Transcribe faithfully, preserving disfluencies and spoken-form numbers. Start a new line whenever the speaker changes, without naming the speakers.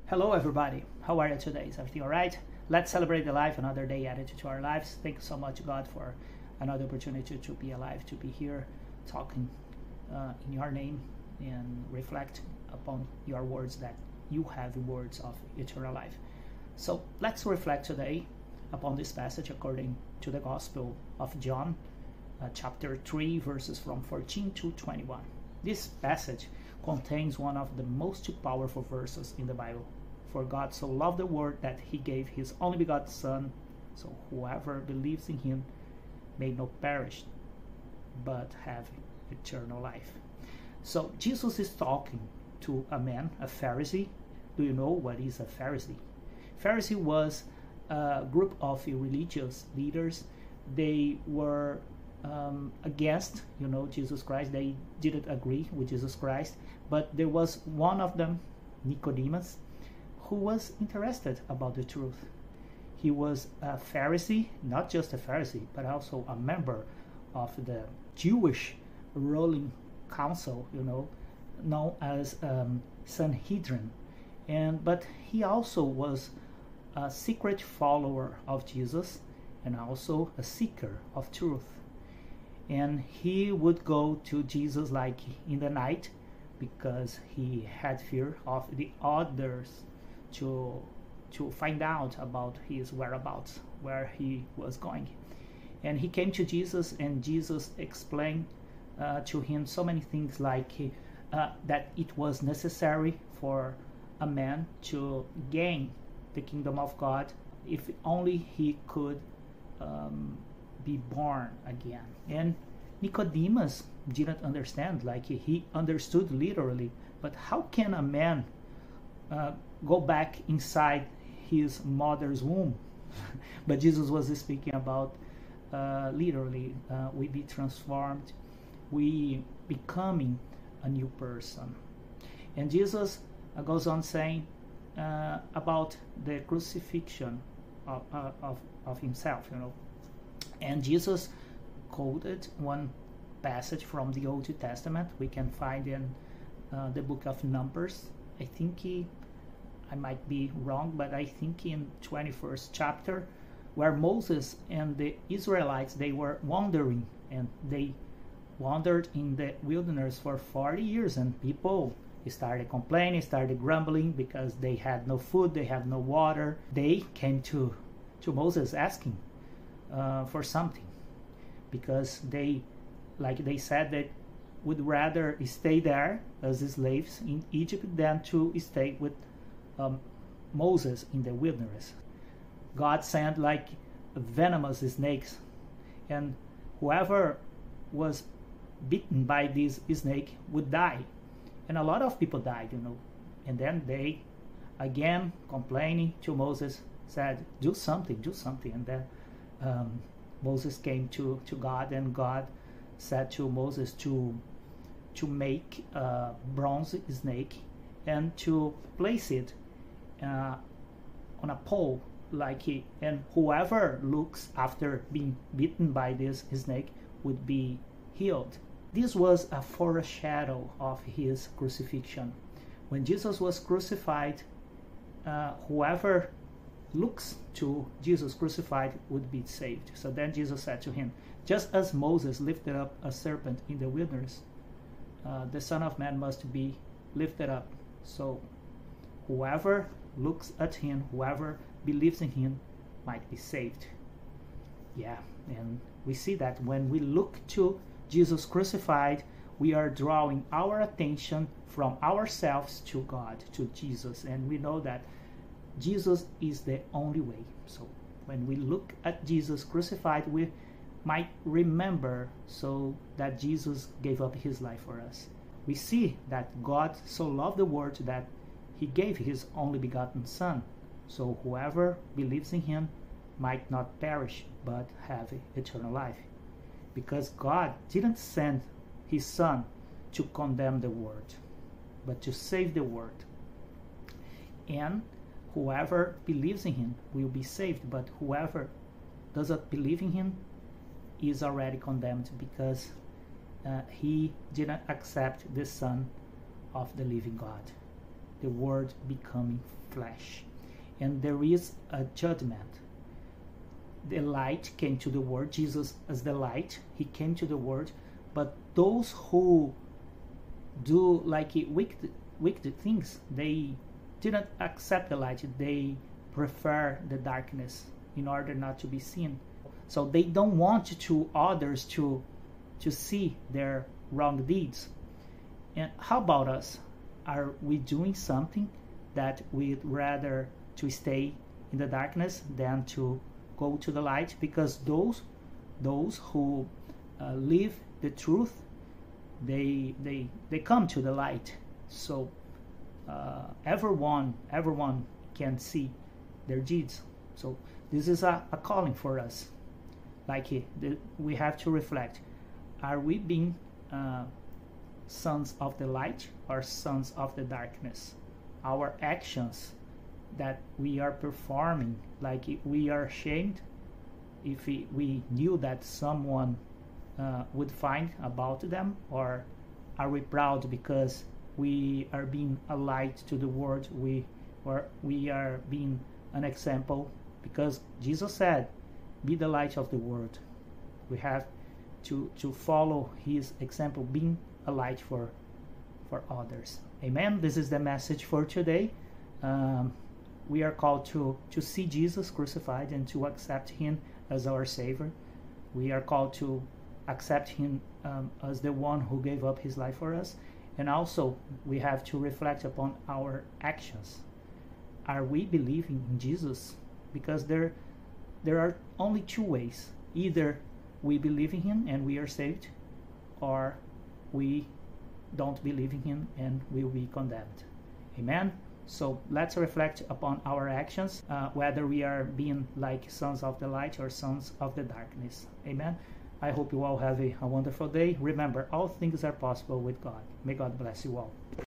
Hello everybody, how are you today? Is everything alright? Let's celebrate the life, another day added to our lives. Thank you so much, God, for another opportunity to be alive, to be here talking uh, in your name and reflect upon your words, that you have words of eternal life. So let's reflect today upon this passage according to the Gospel of John, uh, chapter three, verses from fourteen to twenty-one. This passage contains one of the most powerful verses in the Bible. For God so loved the world that he gave his only begotten Son, so whoever believes in him may not perish, but have eternal life. So Jesus is talking to a man, a Pharisee. Do you know what is a Pharisee? Pharisee was a group of religious leaders. They were um, against, you know, Jesus Christ. They didn't agree with Jesus Christ. But there was one of them, Nicodemus, who was interested about the truth. He was a Pharisee, not just a Pharisee, but also a member of the Jewish ruling council, you know, known as um, Sanhedrin. And but he also was a secret follower of Jesus and also a seeker of truth. And he would go to Jesus like in the night because he had fear of the others to to find out about his whereabouts, where he was going. And he came to Jesus, and Jesus explained uh, to him so many things, like uh, that it was necessary for a man to gain the kingdom of God if only he could um, be born again. And Nicodemus didn't understand, like he understood literally, but how can a man uh, go back inside his mother's womb? But Jesus was speaking about uh, literally, uh, we be transformed, we becoming a new person. And Jesus uh, goes on saying uh, about the crucifixion of, uh, of, of himself, you know. And Jesus quoted one passage from the Old Testament. We can find in uh, the book of Numbers. I think he, I might be wrong, but I think in twenty-first chapter, where Moses and the Israelites, they were wandering, and they wandered in the wilderness for forty years, and people started complaining, started grumbling because they had no food, they had no water. They came to, to Moses asking uh, for something, because they, like they said, that would rather stay there as slaves in Egypt than to stay with um, Moses in the wilderness. God sent like venomous snakes, and whoever was bitten by this snake would die. And a lot of people died, you know. And then they, again, complaining to Moses, said, do something, do something. And then um, Moses came to, to God, and God said to Moses to to make a bronze snake and to place it uh, on a pole, like he, and whoever looks after being bitten by this snake would be healed. This was a foreshadow of his crucifixion. When Jesus was crucified, uh, whoever looks to Jesus crucified would be saved. So then Jesus said to him, just as Moses lifted up a serpent in the wilderness, uh, the Son of Man must be lifted up. So whoever looks at him, whoever believes in him, might be saved. Yeah, and we see that when we look to Jesus crucified, we are drawing our attention from ourselves to God, to Jesus. And we know that Jesus is the only way. So when we look at Jesus crucified, we might remember so that Jesus gave up his life for us. We see that God so loved the world that he gave his only begotten Son. So whoever believes in him might not perish, but have eternal life. Because God didn't send his Son to condemn the world, but to save the world. And whoever believes in him will be saved, but whoever doesn't believe in him is already condemned, because uh, he didn't accept the Son of the living God. the Word becoming flesh. And there is a judgment. The light came to the world, Jesus as the light, he came to the world, but those who do like wicked, wicked things, they didn't accept the light, they prefer the darkness in order not to be seen. So they don't want to others to to see their wrong deeds. And how about us? Are we doing something that we'd rather to stay in the darkness than to go to the light? Because those those who uh, live the truth, they they they come to the light. So uh, everyone everyone can see their deeds. So this is a, a calling for us. Like it, the, we have to reflect: are we being uh, sons of the light or sons of the darkness? Our actions that we are performing, like we are ashamed if we, we knew that someone uh, would find about them, or are we proud because we are being a light to the world, we or we are being an example? Because Jesus said, be the light of the world. We have to to follow his example, being a light for for others. Amen. This is the message for today. Um, we are called to to see Jesus crucified and to accept him as our Savior. We are called to accept him um, as the one who gave up his life for us. And also we have to reflect upon our actions. Are we believing in Jesus? Because there there are only two ways. Either we believe in him and we are saved, or we don't believe in him and we will be condemned. Amen. So let's reflect upon our actions, uh, whether we are being like sons of the light or sons of the darkness. Amen. I hope you all have a, a wonderful day. Remember, all things are possible with God. May God bless you all.